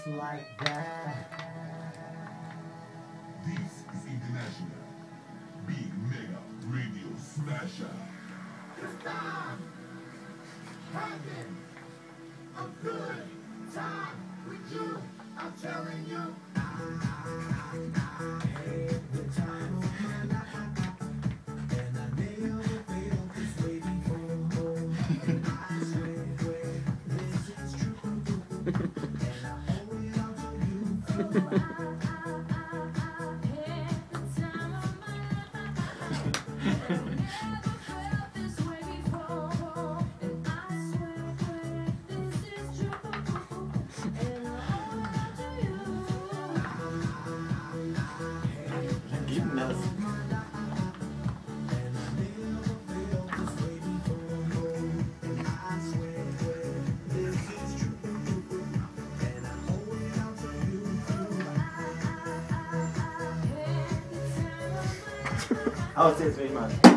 just like that. This is International Big Mega Radio Smasher. It's time having a good time with you. I'm telling you. The time of my life, and I never felt this way before. And I swear this is true, and I owe it all to you. Gib das. Aus jetzt, will ich mal.